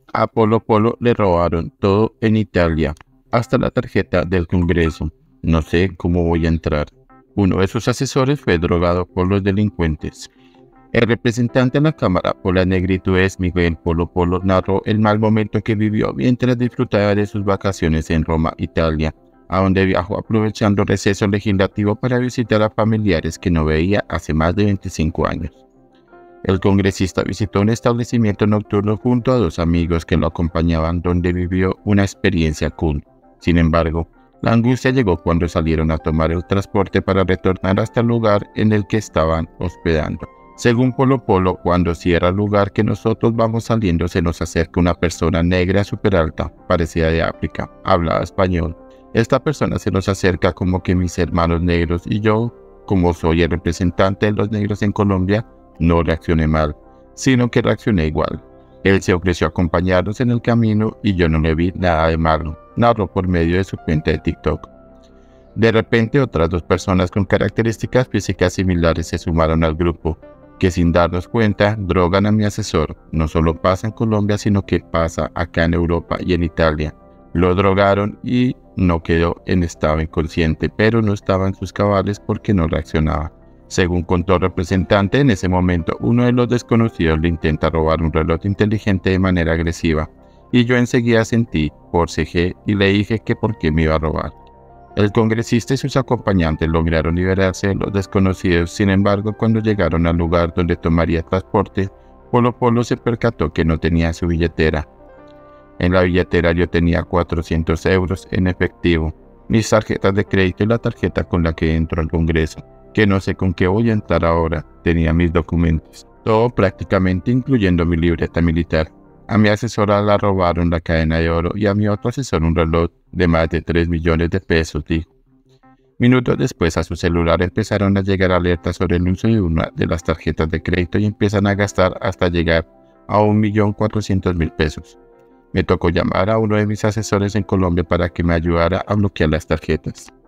A Polo Polo le robaron todo en Italia, hasta la tarjeta del Congreso. No sé cómo voy a entrar. Uno de sus asesores fue drogado por los delincuentes. El representante en la Cámara por las Negritudes, Miguel Polo Polo, narró el mal momento que vivió mientras disfrutaba de sus vacaciones en Roma, Italia, a donde viajó aprovechando el receso legislativo para visitar a familiares que no veía hace más de 25 años. El congresista visitó un establecimiento nocturno junto a dos amigos que lo acompañaban, donde vivió una experiencia cool. Sin embargo, la angustia llegó cuando salieron a tomar el transporte para retornar hasta el lugar en el que estaban hospedando. Según Polo Polo, cuando cierra el lugar que nosotros vamos saliendo, se nos acerca una persona negra súper alta, parecida de África, hablaba español. Esta persona se nos acerca como que mis hermanos negros y yo, como soy el representante de los negros en Colombia, no reaccioné mal, sino que reaccioné igual. Él se ofreció a acompañarnos en el camino y yo no le vi nada de malo, narró por medio de su cuenta de TikTok. De repente otras dos personas con características físicas similares se sumaron al grupo, que sin darnos cuenta drogan a mi asesor. No solo pasa en Colombia, sino que pasa acá en Europa y en Italia. Lo drogaron y no quedó en estado inconsciente, pero no estaba en sus cabales porque no reaccionaba. Según contó el representante, en ese momento uno de los desconocidos le intenta robar un reloj inteligente de manera agresiva, y yo enseguida sentí, forcejé y le dije que por qué me iba a robar. El congresista y sus acompañantes lograron liberarse de los desconocidos. Sin embargo, cuando llegaron al lugar donde tomaría transporte, Polo Polo se percató que no tenía su billetera. En la billetera yo tenía 400 euros en efectivo, mis tarjetas de crédito y la tarjeta con la que entro al Congreso, que no sé con qué voy a entrar ahora. Tenía mis documentos, todo prácticamente incluyendo mi libreta militar. A mi asesora la robaron la cadena de oro y a mi otro asesor un reloj de más de 3 millones de pesos, dijo. Minutos después a su celular empezaron a llegar alertas sobre el uso de una de las tarjetas de crédito y empiezan a gastar hasta llegar a 1.400.000 pesos. Me tocó llamar a uno de mis asesores en Colombia para que me ayudara a bloquear las tarjetas.